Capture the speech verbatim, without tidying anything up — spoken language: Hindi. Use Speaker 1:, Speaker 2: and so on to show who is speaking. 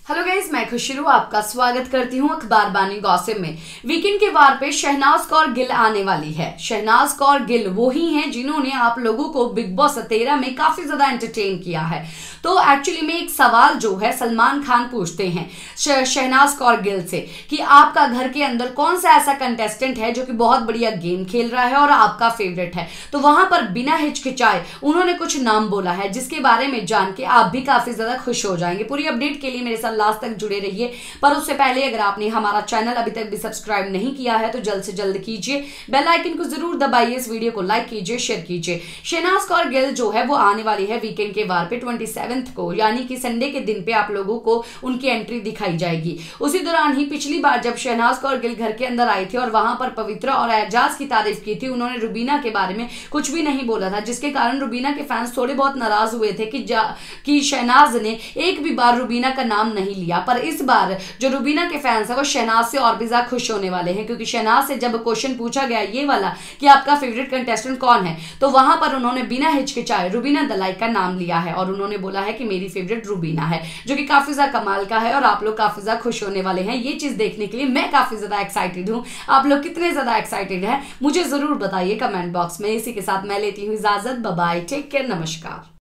Speaker 1: हेलो गाइस, मैं खुशरू आपका स्वागत करती हूं अखबार बानी गॉसिप में। वीकेंड के वार पे शहनाज कौर गिल आने वाली है। शहनाज कौर गिल वो ही हैं जिन्होंने आप लोगों को बिग बॉस तेरह में काफी ज्यादा एंटरटेन किया है। तो एक्चुअली में एक सवाल जो है सलमान खान पूछते हैं शहनाज कौर गिल से कि आपका घर के अंदर कौन सा ऐसा कंटेस्टेंट है जो कि बहुत बढ़िया गेम खेल रहा है और आपका फेवरेट है। तो वहां पर बिना हिचकिचाए उन्होंने कुछ नाम बोला है जिसके बारे में जान के आप भी काफी ज्यादा खुश हो जाएंगे। पूरी अपडेट के लिए मेरे साथ लास्ट तक जुड़े रहिए। पर उससे पहले अगर आपने हमारा चैनल अभी तक भी सब्सक्राइब नहीं किया है तो जल्द से जल्द कीजिए, बेल आइकन को जरूर दबाइए, इस वीडियो को लाइक कीजिए, शेयर कीजिए। शहनाज कौर गिल जो है वो आने वाली है वीकेंड के वार पे सत्ताईस को, यानी कि संडे के दिन पे आप लोगों को उनकी एंट्री दिखाई जाएगी। उसी दौरान ही पिछली बार जब शहनाज कौर गिल घर के अंदर आई थी और वहां पर पवित्र और एजाज की तारीफ की थी, उन्होंने रुबीना के बारे में कुछ भी नहीं बोला था, जिसके कारण रुबीना के फैंस थोड़े बहुत नाराज हुए थे कि कि शहनाज ने एक भी बार रुबीना का नाम नहीं लिया। पर इस बार जो रुबीना के फैंस है वो शहनाज से और भी ज्यादा खुश होने वाले हैं, क्योंकि शहनाज से जब क्वेश्चन पूछा गया ये वाला कि आपका फेवरेट कंटेस्टेंट कौन है, तो वहां पर उन्होंने बिना हिचकिचाए रुबीना दलाई का नाम लिया है और उन्होंने बोला है कि मेरी फेवरेट रुबीना है, जो कि काफी ज्यादा कमाल का है और आप लोग काफी ज्यादा खुश होने वाले हैं। ये चीज देखने के लिए मैं काफी ज्यादा एक्साइटेड हूं। आप लोग कितने ज्यादा एक्साइटेड हैं मुझे जरूर बताइए कमेंट बॉक्स में। इसी के साथ मैं लेती हूं इजाजत। बाय बाय, टेक केयर, नमस्कार।